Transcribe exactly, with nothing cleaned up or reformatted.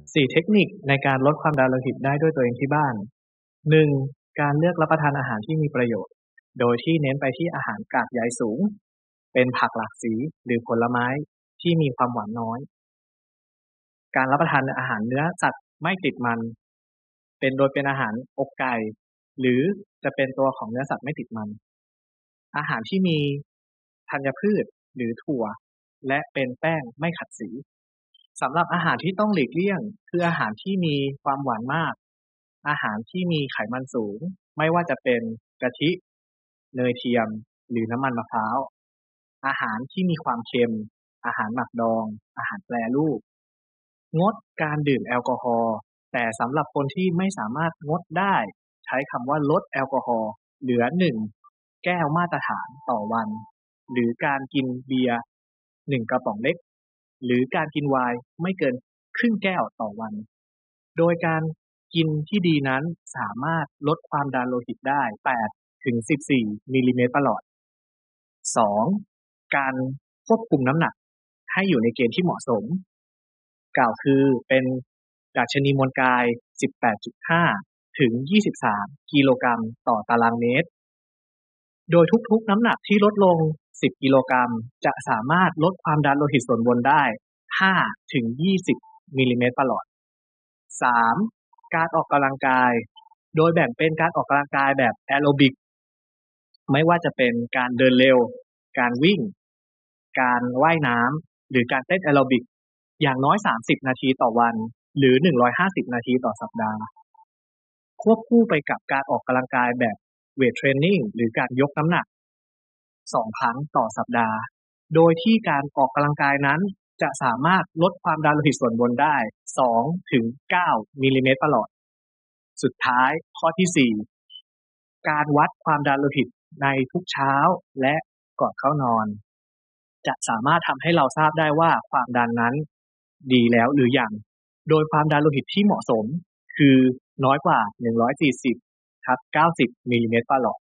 สี่เทคนิคในการลดความดันโลหิตได้ด้วยตัวเองที่บ้าน หนึ่ง. การเลือกรับประทานอาหารที่มีประโยชน์ โดยที่เน้นไปที่อาหารกากใยสูง เป็นผักหลากสีหรือผลไม้ที่มีความหวานน้อย การรับประทานอาหารเนื้อสัตว์ไม่ติดมัน เป็นโดยเป็นอาหารอกไก่ หรือจะเป็นตัวของเนื้อสัตว์ไม่ติดมัน อาหารที่มีธัญพืชหรือถั่ว และเป็นแป้งไม่ขัดสี สำหรับอาหารที่ต้องหลีกเลี่ยงคืออาหารที่มีความหวานมาก อาหารที่มีไขมันสูง ไม่ว่าจะเป็นกะทิ เนยเทียม หรือน้ำมันมะพร้าว อาหารที่มีความเค็ม อาหารหมักดอง อาหารแปรรูป งดการดื่มแอลกอฮอล์ แต่สำหรับคนที่ไม่สามารถงดได้ ใช้คำว่าลดแอลกอฮอล์เหลือ หนึ่ง แก้วมาตรฐานต่อวัน หรือการกินเบียร์ หนึ่ง กระป๋องเล็ก หรือการกินไวน์ไม่เกินครึ่งแก้วต่อวัน โดยการกินที่ดีนั้นสามารถลดความดันโลหิตได้ แปดถึงสิบสี่ มิลลิเมตรประหลอด สอง. การควบคุมน้ำหนักให้อยู่ในเกณฑ์ที่เหมาะสม กล่าวคือเป็นดัชนีมวลกาย สิบแปดจุดห้า ถึง ยี่สิบสาม กิโลกรัมต่อตารางเมตร โดยทุกๆน้ำหนักที่ลดลง สิบ กิโลกรัมจะสามารถลดความดันโลหิตส่วนบนได้ ห้าถึงยี่สิบ มิลลิเมตรประหลอด สาม. การออกกำลังกาย โดยแบ่งเป็นการออกกำลังกายแบบแอโรบิก ไม่ว่าจะเป็นการเดินเร็ว การวิ่ง การว่ายน้ำ หรือการเต้นแอโรบิก อย่างน้อย สามสิบ นาทีต่อวัน หรือ หนึ่งร้อยห้าสิบ นาทีต่อสัปดาห์ ควบคู่ไปกับการออกกำลังกายแบบเวทเทรนนิ่งหรือการยกน้ำหนัก สอง ครั้งต่อสัปดาห์ โดยที่การออกกำลังกายนั้นจะสามารถลดความดันโลหิตส่วนบนได้ สองถึงเก้า มิลลิเมตรประหลอด สุดท้ายข้อที่ สี่ การวัดความดันโลหิตในทุกเช้าและก่อนเข้านอน จะสามารถทำให้เราทราบได้ว่าความดันนั้นดีแล้วหรือยัง โดยความดันโลหิตที่เหมาะสมคือน้อยกว่า หนึ่งร้อยสี่สิบ ทับ เก้าสิบ มิลลิเมตรประหลอด